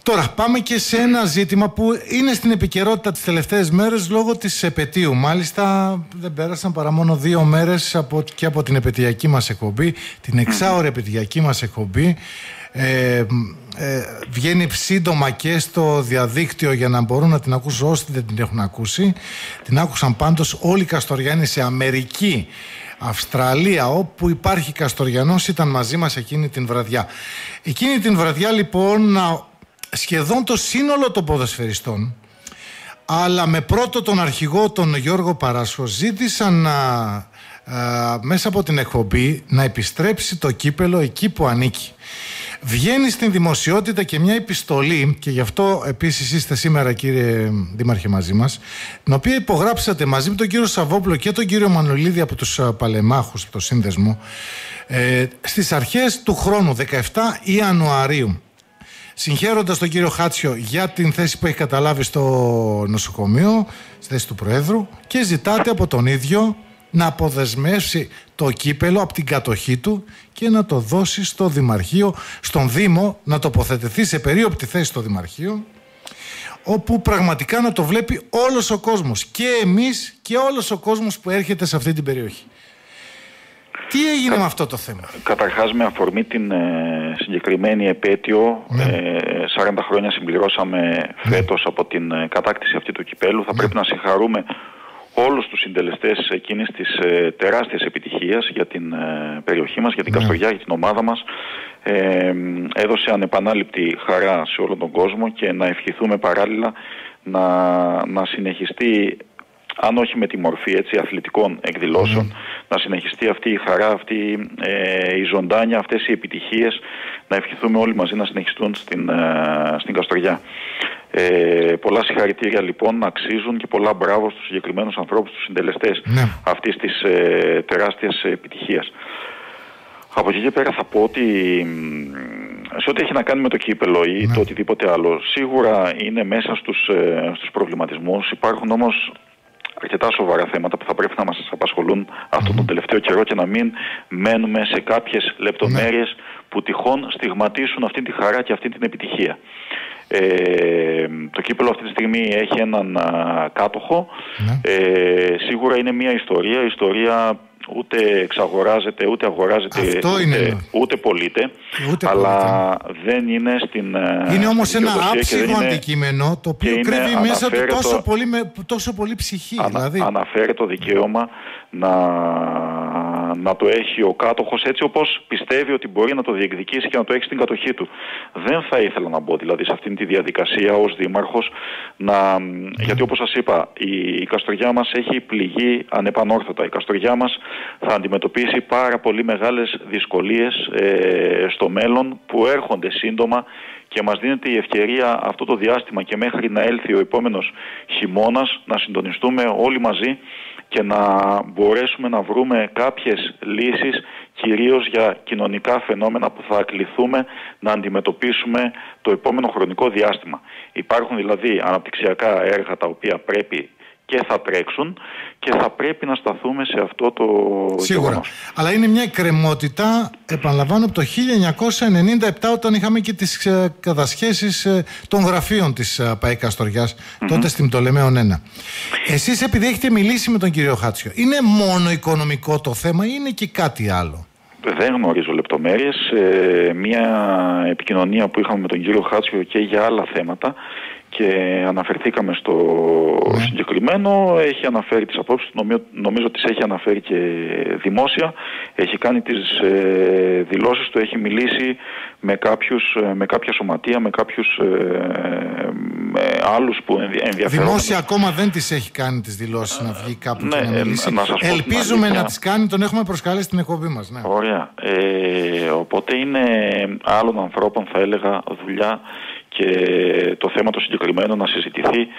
Τώρα πάμε και σε ένα ζήτημα που είναι στην επικαιρότητα τις τελευταίες μέρες λόγω της επετείου. Μάλιστα δεν πέρασαν παρά μόνο 2 μέρες και από την επετειακή μας εκπομπή, την εξάωρη επετειακή μας εκπομπή. Βγαίνει σύντομα και στο διαδίκτυο για να μπορούν να την ακούσουν όσοι δεν την έχουν ακούσει. Την άκουσαν πάντως όλοι οι Καστοριάνοι σε Αμερική, Αυστραλία, όπου υπάρχει Καστοριανός, ήταν μαζί μας εκείνη την βραδιά. Εκείνη την βραδιά λοιπόν σχεδόν το σύνολο των ποδοσφαιριστών, αλλά με πρώτο τον αρχηγό τον Γιώργο Παράσχο, ζήτησαν μέσα από την εκπομπή να επιστρέψει το κύπελο εκεί που ανήκει. Βγαίνει στην δημοσιότητα και μια επιστολή, και γι' αυτό επίσης είστε σήμερα κύριε Δήμαρχε μαζί μας, την οποία υπογράψατε μαζί με τον κύριο Σαββόπουλο και τον κύριο Μανολίδη από τους Παλεμάχους, από το σύνδεσμο, στις αρχές του χρόνου, 17 Ιανουαρίου, συγχαίροντας τον κύριο Χάτσιο για την θέση που έχει καταλάβει στο νοσοκομείο, στη θέση του Προέδρου, και ζητάτε από τον ίδιο να αποδεσμεύσει το κύπελο από την κατοχή του και να το δώσει στο Δημαρχείο, στον Δήμο, να τοποθετηθεί σε περίοπτη θέση στο Δημαρχείο, όπου πραγματικά να το βλέπει όλος ο κόσμος, και εμείς και όλος ο κόσμος που έρχεται σε αυτή την περιοχή. Τι έγινε με αυτό το θέμα? Καταρχάς, με αφορμή την συγκεκριμένη επέτειο, 40 χρόνια συμπληρώσαμε φέτος από την κατάκτηση αυτή του κυπέλου. Θα πρέπει να συγχαρούμε όλους τους συντελεστές εκείνης της τεράστιας επιτυχίας για την περιοχή μας, για την Καστοριά, για την ομάδα μας. Έδωσε ανεπανάληπτη χαρά σε όλον τον κόσμο, και να ευχηθούμε παράλληλα να συνεχιστεί, αν όχι με τη μορφή αθλητικών εκδηλώσεων, να συνεχιστεί αυτή η χαρά, αυτή η ζωντάνια, αυτές οι επιτυχίες, να ευχηθούμε όλοι μαζί να συνεχιστούν στην Καστοριά. Πολλά συγχαρητήρια λοιπόν, αξίζουν, και πολλά μπράβο στους συγκεκριμένους ανθρώπους, τους συντελεστές αυτής της τεράστιας επιτυχίας. Από εκεί και πέρα θα πω ότι σε ό,τι έχει να κάνει με το κύπελο ή το οτιδήποτε άλλο, σίγουρα είναι μέσα στους προβληματισμούς. Υπάρχουν όμως αρκετά σοβαρά θέματα που θα πρέπει να μας απασχολούν αυτόν τον τελευταίο καιρό, και να μην μένουμε σε κάποιες λεπτομέρειες που τυχόν στιγματίσουν αυτή τη χαρά και αυτή την επιτυχία. Το κύπελο αυτή τη στιγμή έχει έναν κάτοχο. Σίγουρα είναι μια ιστορία. Η ιστορία ούτε εξαγοράζεται, ούτε αγοράζεται, ούτε πωλείται. Αλλά δεν είναι στην... Είναι όμως ένα άψογο αντικείμενο, το οποίο κρύβει μέσα του τόσο πολύ ψυχή. Δηλαδή αναφέρει το δικαίωμα να το έχει ο κάτοχος έτσι όπως πιστεύει ότι μπορεί να το διεκδικήσει και να το έχει στην κατοχή του. Δεν θα ήθελα να μπω δηλαδή σε αυτήν τη διαδικασία ως δήμαρχος, γιατί όπως σας είπα, η Καστοριά μας έχει πληγεί ανεπανόρθωτα. Η Καστοριά μας θα αντιμετωπίσει πάρα πολύ μεγάλες δυσκολίες στο μέλλον, που έρχονται σύντομα, και μας δίνεται η ευκαιρία αυτό το διάστημα και μέχρι να έλθει ο επόμενος χειμώνας να συντονιστούμε όλοι μαζί και να μπορέσουμε να βρούμε κάποιες λύσεις, κυρίως για κοινωνικά φαινόμενα που θα κληθούμε να αντιμετωπίσουμε το επόμενο χρονικό διάστημα. Υπάρχουν δηλαδή αναπτυξιακά έργα τα οποία πρέπει και θα τρέξουν, και θα πρέπει να σταθούμε σε αυτό το σίγουρα γεγονός. Αλλά είναι μια εκκρεμότητα, επαναλαμβάνω, από το 1997, όταν είχαμε και τις κατασχέσεις των γραφείων της ΠΑΕ Καστοριάς, τότε στην Πτολεμαίων 1. Εσείς, επειδή έχετε μιλήσει με τον κύριο Χάτσιο, είναι μόνο οικονομικό το θέμα ή είναι και κάτι άλλο? Δεν γνωρίζω λεπτομέρειες. Μια επικοινωνία που είχαμε με τον κύριο Χάτσιο και για άλλα θέματα, και αναφερθήκαμε στο συγκεκριμένο, έχει αναφέρει τις απόψεις του, νομίζω τις έχει αναφέρει και δημόσια, έχει κάνει τις δηλώσεις του, έχει μιλήσει με κάποια σωματεία, με κάποιους άλλους που ενδιαφέρονται. Δημόσια ακόμα δεν τις έχει κάνει τις δηλώσεις, να βγει κάπου και να μιλήσει. Ελπίζουμε να τις κάνει, τον έχουμε προσκαλέσει στην εκπομπή μας. Ναι. Ωραία. Οπότε είναι άλλων ανθρώπων, θα έλεγα, δουλειά και το θέμα το συγκεκριμένο να συζητηθεί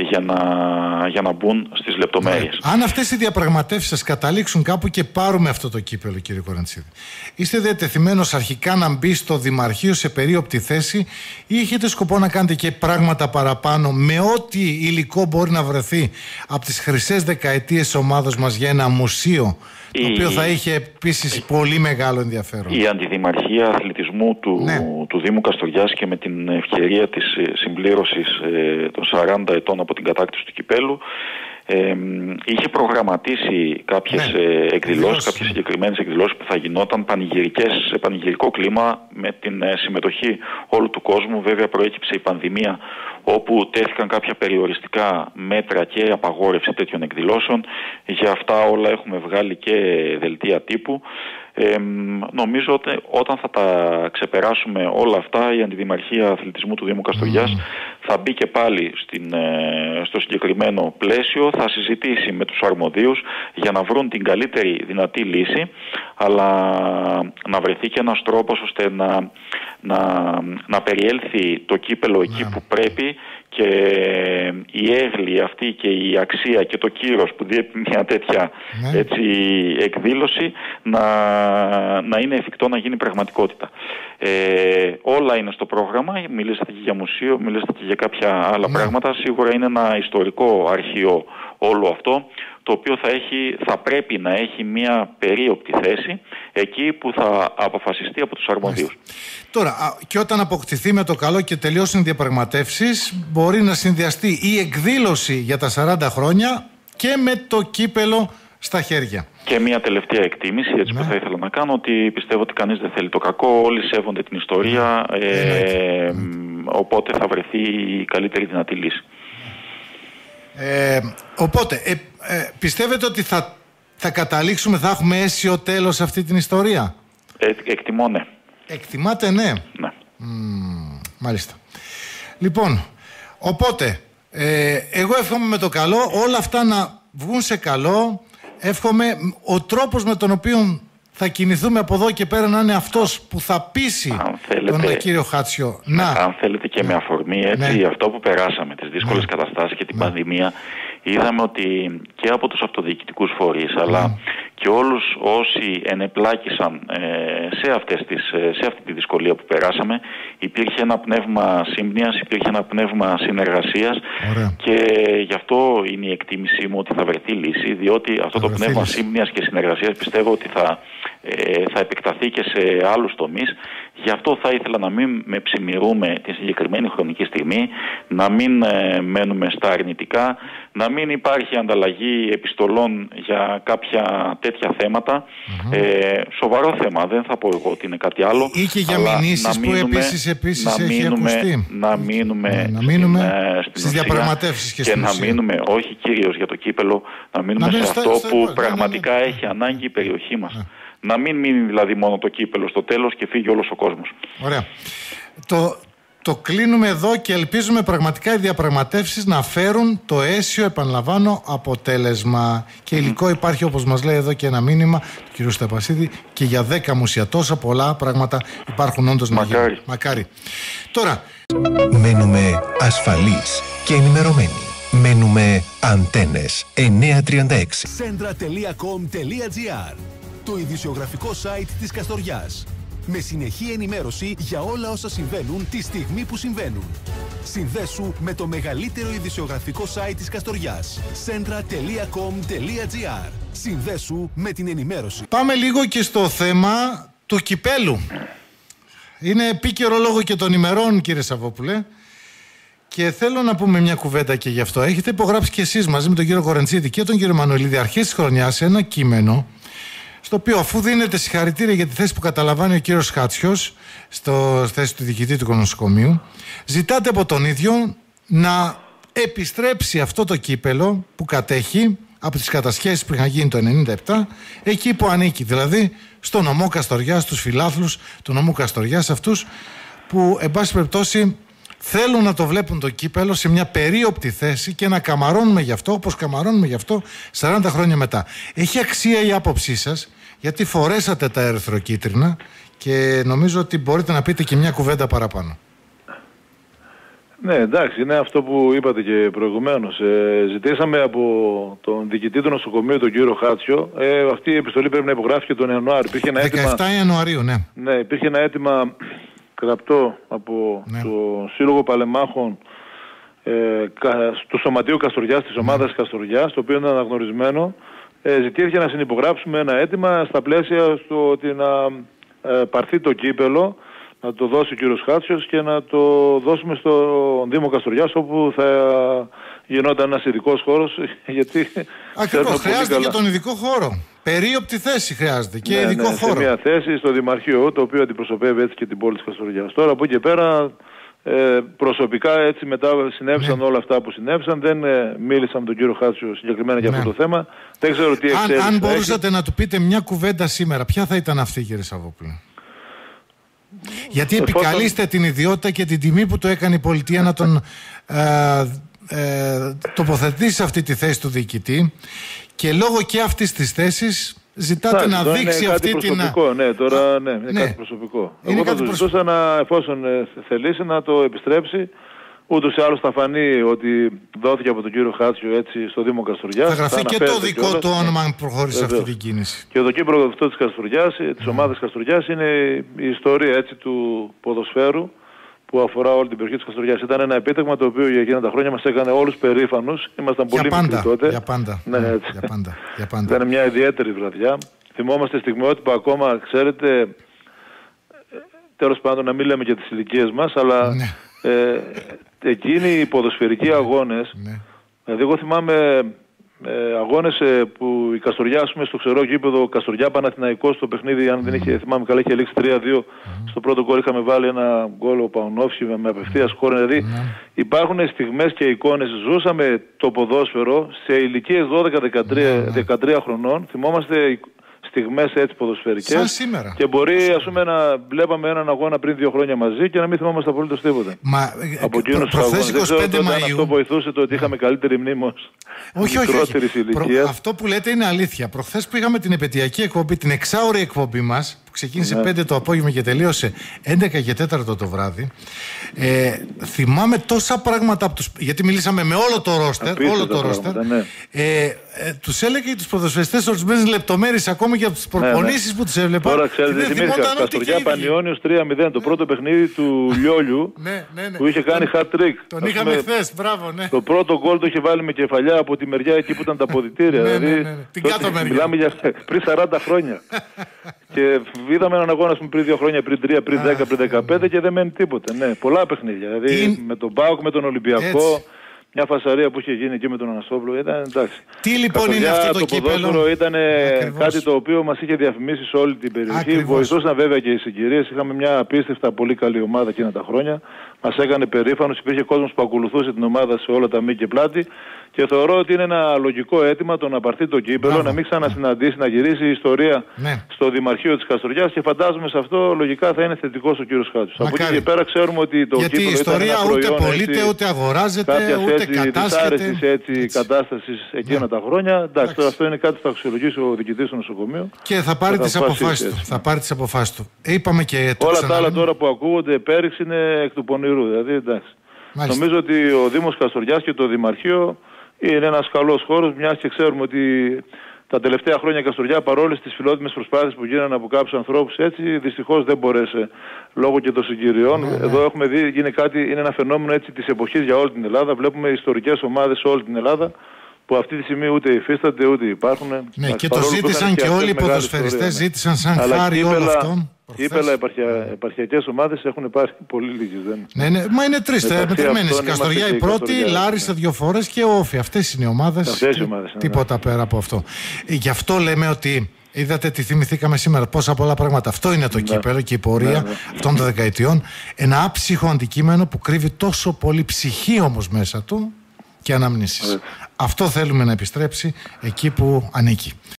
για να μπουν στις λεπτομέρειες. Αν αυτές οι διαπραγματεύσεις σας καταλήξουν κάπου και πάρουμε αυτό το κύπελο, κύριε Κοραντσίδη, είστε διατεθειμένος αρχικά να μπει στο Δημαρχείο σε περίοπτη θέση, ή έχετε σκοπό να κάνετε και πράγματα παραπάνω με ό,τι υλικό μπορεί να βρεθεί από τις χρυσές δεκαετίες ομάδος μας για ένα μουσείο το οποίο θα είχε επίσης πολύ μεγάλο ενδιαφέρον. Η Αντιδημαρχία Αθλητισμού του Δήμου Καστοριάς, και με την ευκαιρία της συμπλήρωσης των 40 ετών από την κατάκτηση του κυπέλου, είχε προγραμματίσει κάποιες εκδηλώσεις, κάποιες συγκεκριμένες εκδηλώσεις που θα γινόταν πανηγυρικές, σε πανηγυρικό κλίμα, με την συμμετοχή όλου του κόσμου. Βέβαια προέκυψε η πανδημία, όπου τέθηκαν κάποια περιοριστικά μέτρα και απαγόρευση τέτοιων εκδηλώσεων. Για αυτά όλα έχουμε βγάλει και δελτία τύπου. Νομίζω ότι όταν θα τα ξεπεράσουμε όλα αυτά, η Αντιδημαρχία Αθλητισμού του Δήμου Καστοριάς θα μπει και πάλι στο συγκεκριμένο πλαίσιο, θα συζητήσει με τους αρμοδίους για να βρουν την καλύτερη δυνατή λύση, αλλά να βρεθεί και ένας τρόπος ώστε να περιέλθει το κύπελο εκεί που πρέπει, και η έγκλη αυτή και η αξία και το κύρος που διέπει μια τέτοια εκδήλωση να είναι εφικτό να γίνει πραγματικότητα. Όλα είναι στο πρόγραμμα. Μιλήσατε και για μουσείο, μιλήσατε και για κάποια άλλα πράγματα. Σίγουρα είναι ένα ιστορικό αρχείο όλο αυτό, το οποίο θα πρέπει να έχει μια περίοπτη θέση εκεί που θα αποφασιστεί από τους αρμοδίους. Τώρα, και όταν αποκτηθεί με το καλό και τελειώσουν οι διαπραγματεύσεις, μπορεί να συνδυαστεί η εκδήλωση για τα 40 χρόνια και με το κύπελο στα χέρια. Και μια τελευταία εκτίμηση, έτσι, που θα ήθελα να κάνω, ότι πιστεύω ότι κανείς δεν θέλει το κακό, όλοι σέβονται την ιστορία, οπότε θα βρεθεί η καλύτερη δυνατή λύση. Οπότε, πιστεύετε ότι θα καταλήξουμε, θα έχουμε αίσιο τέλος σε αυτή την ιστορία? Εκτιμώ, ναι. Εκτιμάτε, ναι. Ναι. Μάλιστα. Λοιπόν, οπότε, εγώ εύχομαι με το καλό όλα αυτά να βγουν σε καλό. Εύχομαι ο τρόπος με τον οποίο θα κινηθούμε από εδώ και πέρα να είναι αυτός που θα πείσει τον κύριο Χάτσιο. Αν θέλετε και με αφορμή, έτσι, αυτό που περάσαμε, τις δύσκολες καταστάσεις και την πανδημία, είδαμε ότι και από τους αυτοδιοικητικούς φορείς, αλλά και όλους όσοι ενεπλάκησαν σε αυτή τη δυσκολία που περάσαμε, υπήρχε ένα πνεύμα σύμπνοιας, υπήρχε ένα πνεύμα συνεργασίας. Και γι' αυτό είναι η εκτίμησή μου ότι θα βρεθεί λύση, διότι αυτό το πνεύμα σύμπνοιας και συνεργασίας πιστεύω ότι θα επεκταθεί και σε άλλους τομείς. Γι' αυτό θα ήθελα να μην με ψημιρούμε τη συγκεκριμένη χρονική στιγμή, να μην μένουμε στα αρνητικά, να μην υπάρχει ανταλλαγή επιστολών για κάποια τέτοια θέματα. Σοβαρό θέμα, δεν θα πω εγώ ότι είναι κάτι άλλο. Ή και για μηνύσεις που επίσης έχει ακουστεί. Να μείνουμε στις διαπραγματεύσεις και να μείνουμε, όχι κυρίως για το κύπελο, να μείνουμε σε αυτό που πραγματικά έχει ανάγκη η περιοχή μας. Να μην μείνει δηλαδή μόνο το κύπελο στο τέλος και φύγει όλος ο κόσμος. Ωραία. Το κλείνουμε εδώ και ελπίζουμε πραγματικά οι διαπραγματεύσεις να φέρουν το αίσιο, επαναλαμβάνω, αποτέλεσμα. Και υλικό υπάρχει, όπως μας λέει εδώ και ένα μήνυμα του κ. Σταπασίδη, και για 10 μουσεία. Τόσα πολλά πράγματα υπάρχουν όντως να γίνουν. Μακάρι. Τώρα, μένουμε ασφαλείς και ενημερωμένοι. Μένουμε Αντένες 936. Centra.com.gr, το ειδησιογραφικό site της Καστοριάς. Με συνεχή ενημέρωση για όλα όσα συμβαίνουν τη στιγμή που συμβαίνουν. Συνδέσου με το μεγαλύτερο ειδησιογραφικό site της Καστοριάς. Centra.com.gr. Συνδέσου με την ενημέρωση. Πάμε λίγο και στο θέμα του κυπέλου. Είναι επίκαιρο λόγω και των ημερών, κύριε Σαββόπουλε. Και θέλω να πούμε μια κουβέντα και γι' αυτό. Έχετε υπογράψει κι εσείς μαζί με τον κύριο Κορεντσίδη και τον κύριο Μανουελίδη αρχές της χρονιάς ένα κείμενο, στο οποίο, αφού δίνετε συγχαρητήρια για τη θέση που καταλαμβάνει ο κύριος Χάτσιος στο θέση του διοικητή του νοσοκομείου, ζητάτε από τον ίδιο να επιστρέψει αυτό το κύπελο που κατέχει από τις κατασχέσεις που είχαν γίνει το 1997 εκεί που ανήκει, δηλαδή στο νομό Καστοριάς, στους φιλάθλους του νομού Καστοριάς, αυτούς που εν πάση περιπτώσει θέλουν να το βλέπουν το κύπελο σε μια περίοπτη θέση και να καμαρώνουμε γι' αυτό, όπως καμαρώνουμε γι' αυτό 40 χρόνια μετά. Έχει αξία η άποψή σας, γιατί φορέσατε τα ερυθροκίτρινα και νομίζω ότι μπορείτε να πείτε και μια κουβέντα παραπάνω. Ναι, εντάξει, είναι αυτό που είπατε και προηγουμένως. Ζητήσαμε από τον διοικητή του νοσοκομείου, τον κύριο Χάτσιο, αυτή η επιστολή πρέπει να υπογράφηκε τον Ιανουάριο. 17 Ιανουαρίου, ναι. Ναι, υπήρχε ένα αίτημα γραπτό από το Σύλλογο Παλεμάχων του Σωματείου Καστοριάς, της ομάδας Καστοριάς, το οποίο είναι αναγνωρισμένο ζητήθηκε να συνυπογράψουμε ένα αίτημα στα πλαίσια στο ότι να πάρθει το κύπελο, να το δώσει ο κύριος Χάτσιος και να το δώσουμε στο Δήμο Καστοριάς, όπου θα γινόταν ένας ειδικός χώρος. Γιατί ακριβώς, χρειάζεται και τον ειδικό χώρο. Περίοπτη θέση χρειάζεται και ειδικό χώρο. Σε μια θέση στο Δημαρχείο, το οποίο αντιπροσωπεύει έτσι και την πόλη της Καστοριάς. Τώρα από εκεί και πέρα, προσωπικά έτσι μετά συνέβησαν όλα αυτά που συνέβησαν. Δεν μίλησα με τον κύριο Χάτσιο συγκεκριμένα για αυτό το θέμα. Δεν ξέρω τι εξέλιξη. Αν μπορούσατε να του πείτε μια κουβέντα σήμερα, ποια θα ήταν αυτή, κύριε Σαββόπουλε? Γιατί επικαλείστε την ιδιότητα και την τιμή που το έκανε η πολιτεία να τον τοποθετήσει σε αυτή τη θέση του διοικητή, και λόγω και αυτής της θέσης ζητάτε να δείξει αυτή την... Είναι κάτι προσωπικό, ναι, τώρα είναι κάτι προσωπικό. Εγώ θα του ζητούσα, εφόσον θελήσει, να το επιστρέψει. Ούτως ή άλλως θα φανεί ότι δόθηκε από τον κύριο Χάτσιο έτσι στο Δήμο Καστοριάς. Θα γραφεί και το δικό του όνομα αν προχωρήσει αυτή την κίνηση. Και το κύπρο αυτό της Καστοριάς, της ομάδας Καστοριάς, είναι η ιστορία έτσι του ποδοσφαίρου που αφορά όλη την περιοχή της Καστοριάς. Ήταν ένα επίτευγμα το οποίο για εκείνα τα χρόνια μας έκανε όλους περήφανους. Ήμασταν πολύ μικροί τότε. Για πάντα. Ναι, έτσι. Για πάντα. Ήταν μια ιδιαίτερη βραδιά. Θυμόμαστε στιγμιότυπα ακόμα, ξέρετε, τέλος πάντων να μην λέμε και τις ηλικίες μας, αλλά εκείνοι οι ποδοσφαιρικοί αγώνες, δηλαδή εγώ θυμάμαι αγώνες που η Καστοριά, ας πούμε, στο ξερό γήπεδο Καστοριά Παναθηναϊκός, στο παιχνίδι, αν δεν είχε, θυμάμαι καλά, είχε λήξει 3-2. Στο πρώτο γκολ είχαμε βάλει ένα γκολ ο Παουνόφσκι με απευθείας χώρο. Δηλαδή υπάρχουν στιγμές και εικόνες. Ζούσαμε το ποδόσφαιρο σε ηλικίες 12-13 χρονών. Θυμόμαστε στιγμές έτσι ποδοσφαιρικές. Σαν σήμερα. Και μπορεί, ας πούμε, να βλέπαμε έναν αγώνα πριν 2 χρόνια μαζί και να μην θυμόμαστε απολύτως τίποτα. Από εκείνους τους αγώνες. Δεν ξέρω αν αυτό βοηθούσε το ότι είχαμε καλύτερη μνήμη ως μικρότερης ηλικίας. Αυτό που λέτε είναι αλήθεια. Προχθές που είχαμε την επαιτειακή εκπομπή, την 6ωρη εκπομπή μας, που ξεκίνησε 5 το απόγευμα και τελείωσε 11 και 4 το βράδυ, θυμάμαι τόσα πράγματα από τους... γιατί μιλήσαμε με όλο το ρόστερ. Τους έλεγε τους ποδοσφαιριστές ορισμένες λεπτομέρειες ακόμη για τις προπονήσεις που τους έβλεπα. Τώρα ξέρετε, θυμήθηκα Καστοριά Πανιώνιος 3-0, το πρώτο παιχνίδι του Λιόλιου που είχε κάνει hat-trick. Τον είχαμε χθες, μπράβο, ναι. Το πρώτο γκολ το είχε βάλει με κεφαλιά από τη μεριά εκεί που ήταν τα αποδυτήρια. Την κάτω μεριά. Μιλάμε για πριν 40 χρόνια. Και είδαμε έναν αγώνα πριν 2 χρόνια, πριν 3, πριν 10, πριν 15 και δεν μένει τίποτα. Ναι, πολλά παιχνίδια. Δηλαδή με τον ΠΑΟΚ, με τον Ολυμπιακό. Μια φασαρία που είχε γίνει εκεί με τον Αναστόπουλο, ήταν εντάξει. Τι λοιπόν είναι αυτό το κύπελλο? Το ποδόσφαιρο ήταν κάτι το οποίο μας είχε διαφημίσει σε όλη την περιοχή. Βοηθούσαν βέβαια και οι συγκυρίες. Είχαμε μια απίστευτα πολύ καλή ομάδα εκείνα τα χρόνια. Μας έκανε περήφανος. Υπήρχε κόσμος που ακολουθούσε την ομάδα σε όλα τα μήκη και πλάτη. Και θεωρώ ότι είναι ένα λογικό αίτημα το να πάρθει το κύπελλο, να μην ξανασυναντήσει, να γυρίσει η ιστορία στο Δημαρχείο της Καστοριάς, και φαντάζομαι σε αυτό λογικά θα είναι θετικός ο κύριος Χάτσιος. Από εκεί και πέρα ξέρουμε ότι το κύπελλο ήταν ένα προϊόν, ούτε πωλείται, ούτε αγοράζεται, ούτε κατάσχεται. Έτσι κατάστασης εκείνα τα χρόνια. Εντάξει, τώρα αυτό είναι κάτι που θα αξιολογήσει ο διοικητής του νοσοκομείου. Και θα πάρει τις αποφάσεις του. Είπαμε και όλα τα άλλα τώρα που ακούγονται πέριξ είναι εκ του πονηρού. Δηλαδή, εντάξει. Νομίζω ότι ο Δήμος Καστοριάς και το Δημαρχείο είναι ένας καλός χώρος, μιας και ξέρουμε ότι τα τελευταία χρόνια η Καστοριά, παρόλες τις φιλότιμες προσπάθειες που γίνανε από κάποιους ανθρώπους έτσι, δυστυχώς δεν μπορέσε λόγω και των συγκυριών. Εδώ έχουμε δει, είναι ένα φαινόμενο έτσι της εποχής για όλη την Ελλάδα. Βλέπουμε ιστορικές ομάδες σε όλη την Ελλάδα που αυτή τη στιγμή ούτε υφίστανται ούτε υπάρχουν. Ναι, και το ζήτησαν και όλοι οι ποδοσφαιριστές, ζήτησαν σαν χάρη όλο αυτό. Οι επαρχιακές ομάδες έχουν πάρει πολύ λίγες. Ναι, μα είναι 3 μετρημένες. Η Καστοριά η πρώτη, Λάρισα 2 φορές και ο Όφη. Αυτές είναι οι ομάδες. Τίποτα πέρα από αυτό. Γι' αυτό λέμε ότι είδατε τι θυμηθήκαμε σήμερα, πόσα πολλά πράγματα. Αυτό είναι το κύπελλο και η πορεία αυτών των δεκαετιών. Ένα άψυχο αντικείμενο που κρύβει τόσο πολύ ψυχή όμως μέσα του και αναμνήσεις. Αυτό θέλουμε να επιστρέψει εκεί που ανήκει.